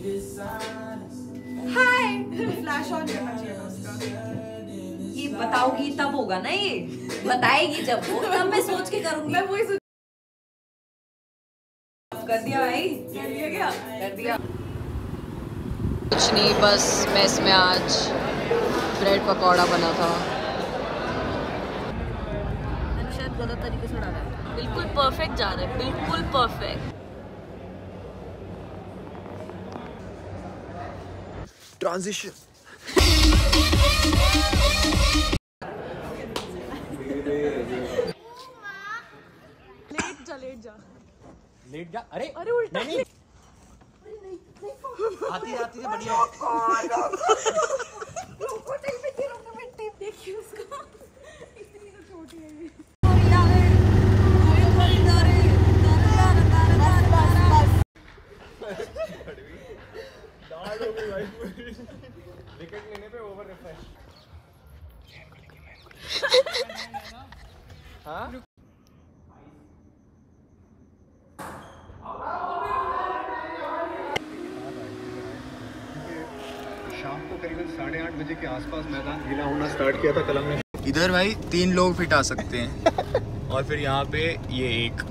Hi flash on करना चाहिए उसका। ये बताओगी तब होगा ना, ये बताएगी जब वो, तब मैं सोच के करूंगी। मैं वही कर दिया भाई, कर दिया क्या? कर दिया। कुछ नहीं, बस मेस में आज ब्रेड पकौड़ा बना था। शायद गलत तरीके से डाला है। बिल्कुल परफेक्ट जा रहा है, बिल्कुल परफेक्ट। ट्रांजिशन। लेट जा। अरे उल्टा नहीं, आती है बढ़िया। देखिए उसको, इतनी तो छोटी है ये। विकेट लेने पे ओवर रिफ्रेश। हाँ शाम को करीबन 8:30 बजे के आसपास मैदान गीला होना स्टार्ट किया था कल हमने। इधर भाई 3 लोग फिट आ सकते हैं और फिर यहाँ पे ये एक।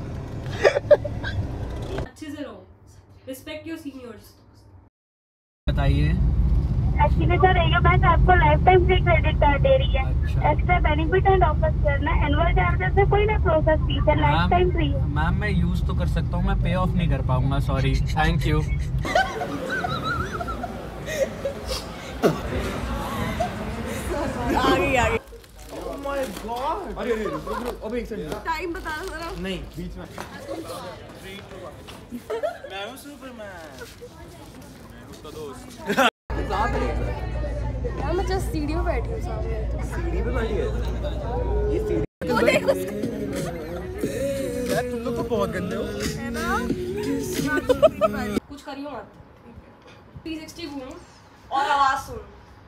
अच्छे से रहो, रिस्पेक्ट योर सीनियर्स। बताइए। एक्चुअली सर ये बैंक आपको lifetime free credit card दे रही है। अच्छा। एक्स्ट्रा बेनिफिट एंड ऑफर्स करना, एनुअल चार्जेस से कोई ना प्रोसेस फीस है, लाइफ टाइम फ्री है। मैम मैं यूज तो कर सकता हूँ, मैं पे ऑफ नहीं कर पाऊंगा, सॉरी। Thank you. आगे Oh my God! अरे रुक अबे एक सेकंड। टाइम बता जरा। नहीं बीच में। मैं हूँ सुपरमैन, मैं उसका दोस्त। यार मैं जस्ट सीढ़ी पे बैठी हूँ सामने। सीढ़ी पे बैठी है ये सीढ़ी। वो देख उसको। यार तुम लोग तो बहुत गंदे हो। है ना? कुछ करियो मत। 360 घूम और आवाज सुन।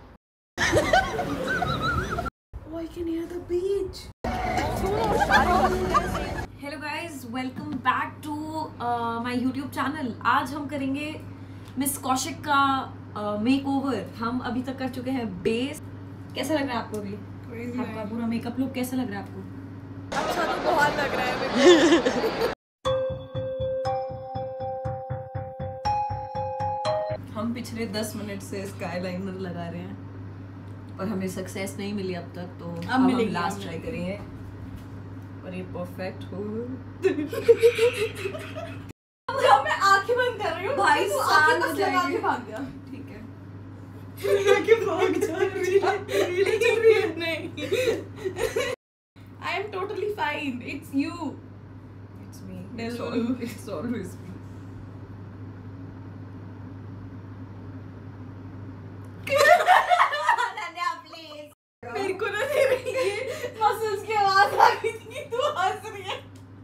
I can hear the beach. Hello guys, welcome back to my YouTube channel. आज हम करेंगे मिस कौशिक का मेकओवर। हम अभी तक कर चुके हैं बेस। कैसा लग रहा है आपको अभी? आपका पूरा मेकअप लुक कैसा लग रहा है आपको? अच्छा तो बहुत लग रहा है मेरे को। हम पिछले 10 मिनट से स्काई लाइनर लगा रहे हैं और हमें सक्सेस नहीं मिली अब तक, तो अब हम लास्ट ट्राई करेंगे और ये परफेक्ट हो। अब मैं आंखें बंद कर रही हूँ भाई, तू आंखें बस लगा के भाग जा। ठीक है आंखें भाग जा। रियली नहीं, I am totally fine, it's you, it's me, it's always me. मेरे को ना दे रही है मसल्स की आवाज आ रही थी कि तू हंस रही है।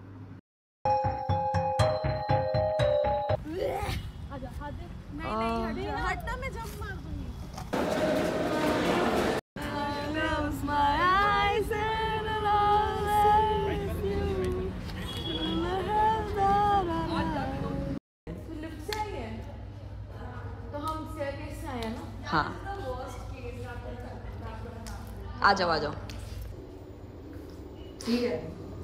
आजा आजा। नहीं हटना, मैं जंप मार दूंगी। Close my eyes and I'll always you. Lift से आई है तो हम स्टेयरकेस से आए हैं ना। हाँ आ जाओ आ जाओ। ठीक है।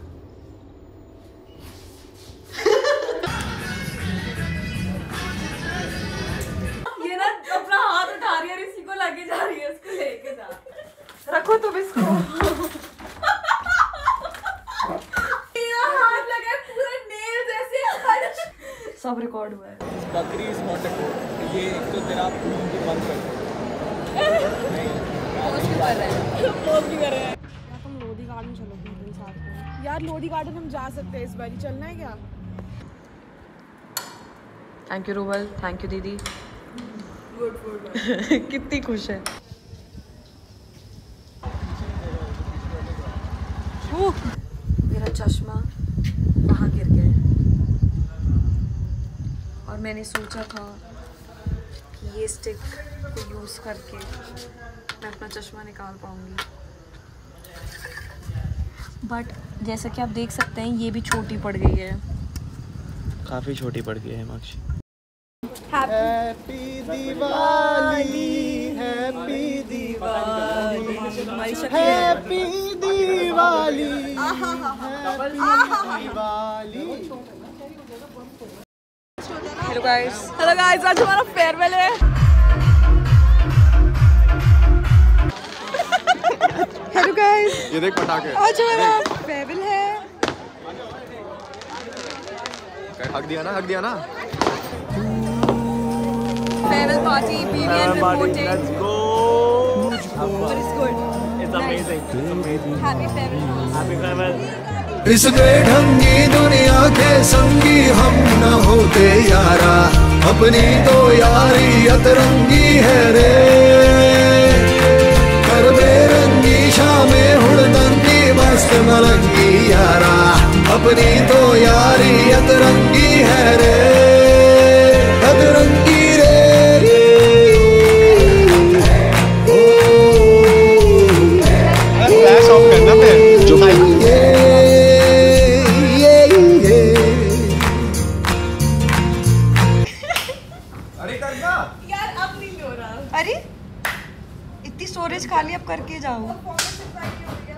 ये ना अपना हाथ उठा रही है, इसी को लगे जा रही है, इसको लेके जा। रखो तुम इसको। मेरा हाथ लगा है पूरा नेल जैसे। सब रिकॉर्ड हुआ है। बकरी इज नॉट अ गोट। ये एक तो तेरा बंद कर। पोज भी कर रहे हैं। यार तुम लोधी गार्डन चलो मेरे साथ में। यार लोधी गार्डन हम जा सकते हैं इस बार, चलना है क्या? Thank you Rubal, thank you दीदी। गुड कितनी खुश है। मेरा चश्मा वहाँ गिर गया और मैंने सोचा था कि ये स्टिक को यूज़ करके मैं अपना चश्मा निकाल पाऊंगी, बट जैसा कि आप देख सकते हैं ये भी छोटी पड़ गई है। काफी छोटी पड़ गई है Himanshi. Happy Diwali, happy Diwali, happy Diwali, hello guys, आज हमारा फेयरवेल है। हेलो गाइस, ये देख पटाखे, आज हमारा फेयरवेल है। हक दिया ना Farewell party, BBN reporting. Let's go. But it's good. It's amazing. It's amazing. Happy farewell. Happy farewell. इस बेढंगी दुनिया के संगी हम न होते यारा, अपनी तो यारी अतरंगी है रे। कर बेरंगी शामें हुड़दंगी मस्त मलंगी यारा, अपनी तो यारी अतरंगी है रे, अतरंगी रे। फ्लैश ऑफ करना फिर जो अरे इतनी स्टोरेज खाली अब करके जाओ।